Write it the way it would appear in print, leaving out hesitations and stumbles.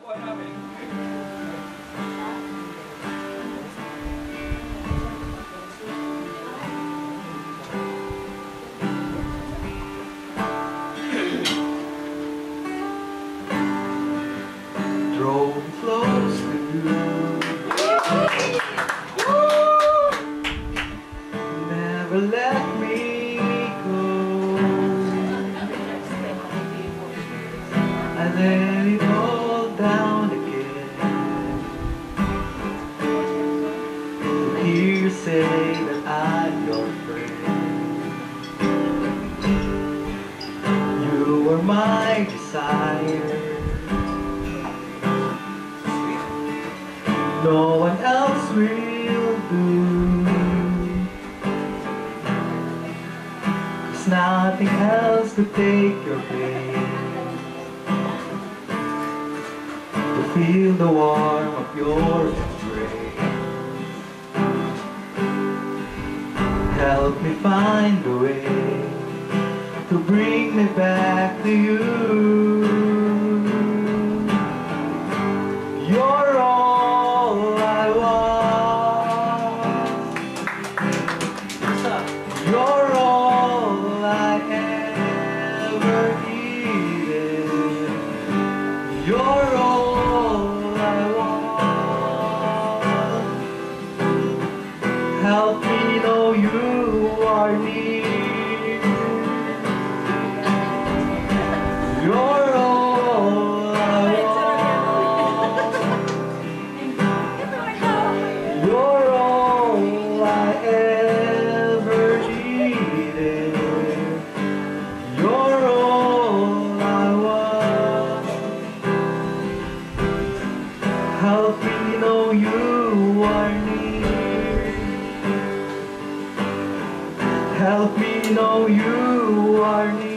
Drove close to you, never let me go, and then it all down again. To hear you say that I'm your friend, you were my desire. No one else will do, 'cause nothing else could take your place. To feel the warmth of your embrace, help me find a way to bring me back to you. You're all I want, you're all I ever needed, you're all I want. Help me know you are near, you're all I want, you're all I ever needed, you're all I want. Help me know you are near, help me know you are near.